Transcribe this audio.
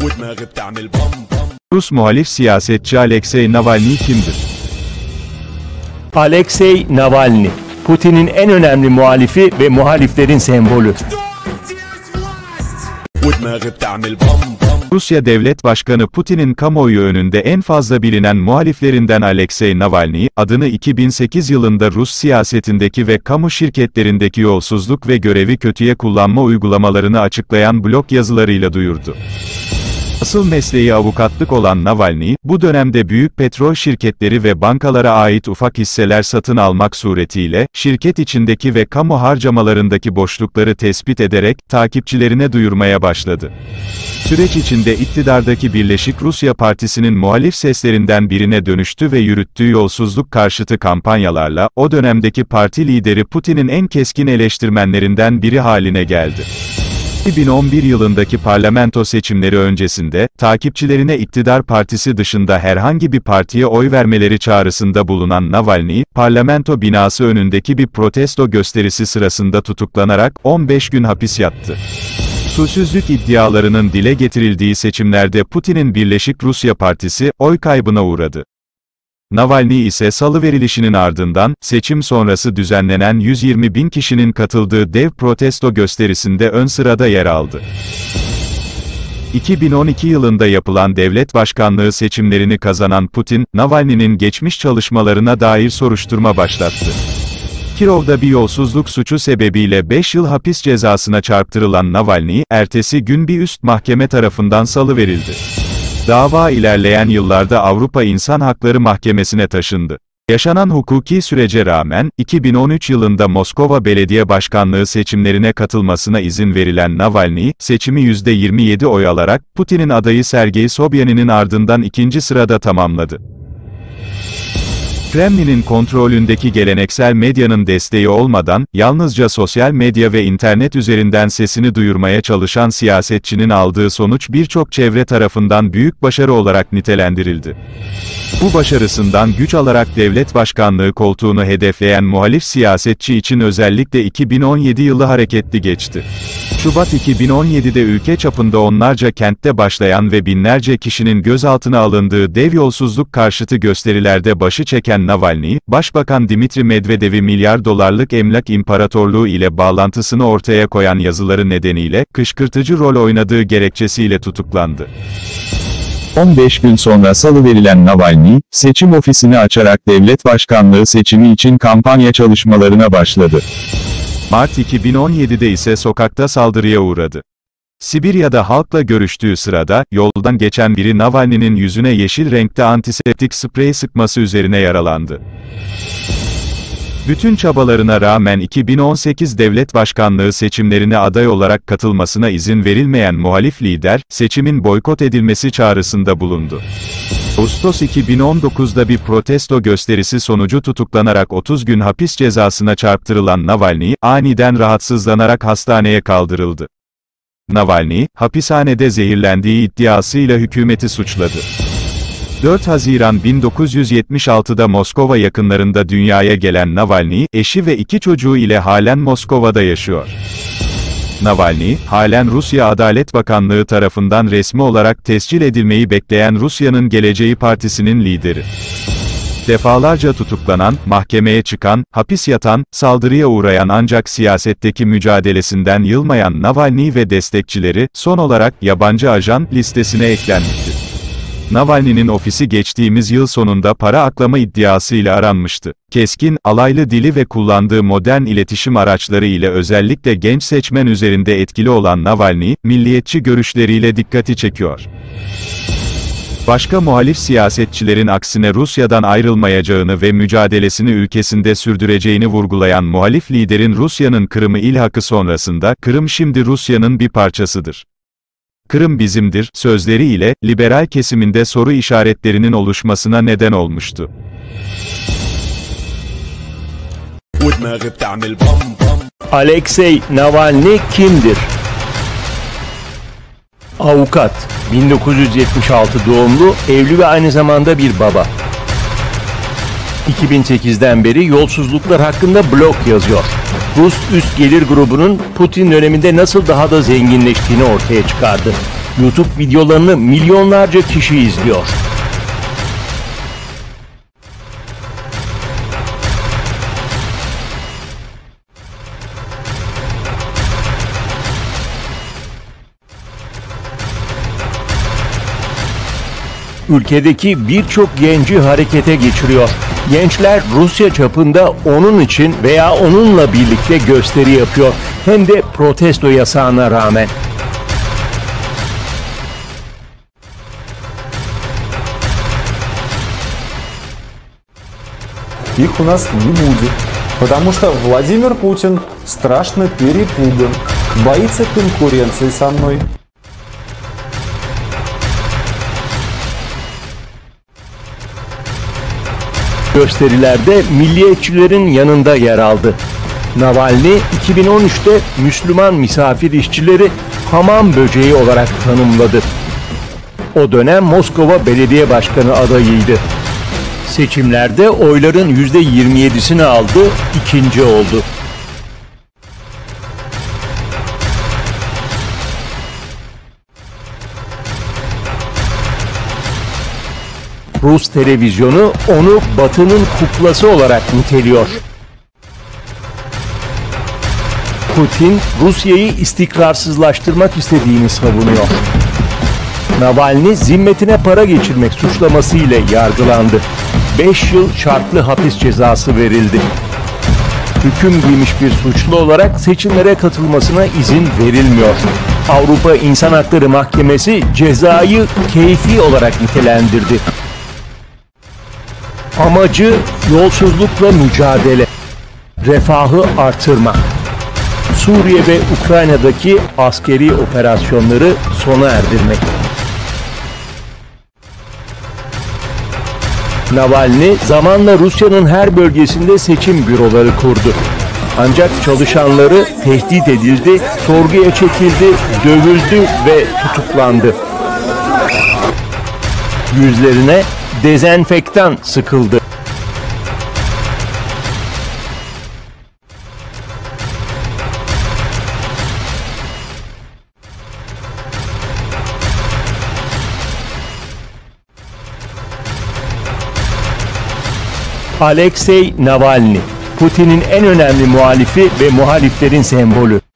Rus muhalif siyasetçi Alexey Navalny kimdir? Alexey Navalny, Putin'in en önemli muhalifi ve muhaliflerin sembolü. Rusya Devlet Başkanı Putin'in kamuoyu önünde en fazla bilinen muhaliflerinden Alexey Navalny, adını 2008 yılında Rus siyasetindeki ve kamu şirketlerindeki yolsuzluk ve görevi kötüye kullanma uygulamalarını açıklayan blog yazılarıyla duyurdu. Asıl mesleği avukatlık olan Navalny, bu dönemde büyük petrol şirketleri ve bankalara ait ufak hisseler satın almak suretiyle, şirket içindeki ve kamu harcamalarındaki boşlukları tespit ederek, takipçilerine duyurmaya başladı. Süreç içinde iktidardaki Birleşik Rusya Partisi'nin muhalif seslerinden birine dönüştü ve yürüttüğü yolsuzluk karşıtı kampanyalarla, o dönemdeki parti lideri Putin'in en keskin eleştirmenlerinden biri haline geldi. 2011 yılındaki parlamento seçimleri öncesinde, takipçilerine iktidar partisi dışında herhangi bir partiye oy vermeleri çağrısında bulunan Navalny, parlamento binası önündeki bir protesto gösterisi sırasında tutuklanarak 15 gün hapis yattı. Usulsüzlük iddialarının dile getirildiği seçimlerde Putin'in Birleşik Rusya Partisi, oy kaybına uğradı. Navalny ise salıverilişinin ardından, seçim sonrası düzenlenen 120 bin kişinin katıldığı dev protesto gösterisinde ön sırada yer aldı. 2012 yılında yapılan devlet başkanlığı seçimlerini kazanan Putin, Navalny'nin geçmiş çalışmalarına dair soruşturma başlattı. Kirov'da bir yolsuzluk suçu sebebiyle 5 yıl hapis cezasına çarptırılan Navalny, ertesi gün bir üst mahkeme tarafından salıverildi. Dava ilerleyen yıllarda Avrupa İnsan Hakları Mahkemesi'ne taşındı. Yaşanan hukuki sürece rağmen, 2013 yılında Moskova Belediye Başkanlığı seçimlerine katılmasına izin verilen Navalny, seçimi %27 oy alarak, Putin'in adayı Sergey Sobyanin'in ardından ikinci sırada tamamladı. Kremlin'in kontrolündeki geleneksel medyanın desteği olmadan, yalnızca sosyal medya ve internet üzerinden sesini duyurmaya çalışan siyasetçinin aldığı sonuç birçok çevre tarafından büyük başarı olarak nitelendirildi. Bu başarısından güç alarak devlet başkanlığı koltuğunu hedefleyen muhalif siyasetçi için özellikle 2017 yılı hareketli geçti. Şubat 2017'de ülke çapında onlarca kentte başlayan ve binlerce kişinin gözaltına alındığı dev yolsuzluk karşıtı gösterilerde başı çeken Navalny, Başbakan Dmitri Medvedev'i milyar dolarlık emlak imparatorluğu ile bağlantısını ortaya koyan yazıları nedeniyle, kışkırtıcı rol oynadığı gerekçesiyle tutuklandı. 15 gün sonra salıverilen Navalny, seçim ofisini açarak devlet başkanlığı seçimi için kampanya çalışmalarına başladı. Mart 2017'de ise sokakta saldırıya uğradı. Sibirya'da halkla görüştüğü sırada, yoldan geçen biri Navalny'nin yüzüne yeşil renkte antiseptik sprey sıkması üzerine yaralandı. Bütün çabalarına rağmen 2018 devlet başkanlığı seçimlerine aday olarak katılmasına izin verilmeyen muhalif lider, seçimin boykot edilmesi çağrısında bulundu. Ağustos 2019'da bir protesto gösterisi sonucu tutuklanarak 30 gün hapis cezasına çarptırılan Navalny, aniden rahatsızlanarak hastaneye kaldırıldı. Navalny, hapishanede zehirlendiği iddiasıyla hükümeti suçladı. 4 Haziran 1976'da Moskova yakınlarında dünyaya gelen Navalny, eşi ve 2 çocuğu ile halen Moskova'da yaşıyor. Navalny, halen Rusya Adalet Bakanlığı tarafından resmi olarak tescil edilmeyi bekleyen Rusya'nın Geleceği Partisi'nin lideri. Defalarca tutuklanan, mahkemeye çıkan, hapis yatan, saldırıya uğrayan ancak siyasetteki mücadelesinden yılmayan Navalny ve destekçileri, son olarak, yabancı ajan, listesine eklenmişti. Navalny'nin ofisi geçtiğimiz yıl sonunda para aklama iddiasıyla aranmıştı. Keskin, alaylı dili ve kullandığı modern iletişim araçları ile özellikle genç seçmen üzerinde etkili olan Navalny, milliyetçi görüşleriyle dikkati çekiyor. Başka muhalif siyasetçilerin aksine Rusya'dan ayrılmayacağını ve mücadelesini ülkesinde sürdüreceğini vurgulayan muhalif liderin Rusya'nın Kırım'ı ilhakı sonrasında, "Kırım şimdi Rusya'nın bir parçasıdır. Kırım bizimdir" sözleriyle, liberal kesiminde soru işaretlerinin oluşmasına neden olmuştu. Alexey Navalny kimdir? Avukat, 1976 doğumlu, evli ve aynı zamanda bir baba. 2008'den beri yolsuzluklar hakkında blog yazıyor. Rus üst gelir grubunun Putin döneminde nasıl daha da zenginleştiğini ortaya çıkardı. YouTube videolarını milyonlarca kişi izliyor. Ülkedeki birçok genci harekete geçiriyor. Gençler Rusya çapında onun için veya onunla birlikte gösteri yapıyor. Hem de protesto yasağına rağmen. Их у нас не будет, потому что Владимир Путин страшно перепуган, боится конкуренции со мной. Gösterilerde milliyetçilerin yanında yer aldı. Navalny 2013'te Müslüman misafir işçileri hamam böceği olarak tanımladı. O dönem Moskova Belediye Başkanı adayıydı. Seçimlerde oyların %27'sini aldı, ikinci oldu. Rus televizyonu onu Batı'nın kuklası olarak niteliyor. Putin, Rusya'yı istikrarsızlaştırmak istediğini savunuyor. Navalny, zimmetine para geçirmek suçlaması ile yargılandı. 5 yıl şartlı hapis cezası verildi. Hüküm giymiş bir suçlu olarak seçimlere katılmasına izin verilmiyor. Avrupa İnsan Hakları Mahkemesi cezayı keyfi olarak nitelendirdi. Amacı yolsuzlukla mücadele, refahı artırmak, Suriye ve Ukrayna'daki askeri operasyonları sona erdirmek. Navalny zamanla Rusya'nın her bölgesinde seçim büroları kurdu. Ancak çalışanları tehdit edildi, sorguya çekildi, dövüldü ve tutuklandı. Yüzlerine dezenfektan sıkıldı. Alexei Navalny, Putin'in en önemli muhalifi ve muhaliflerin sembolü.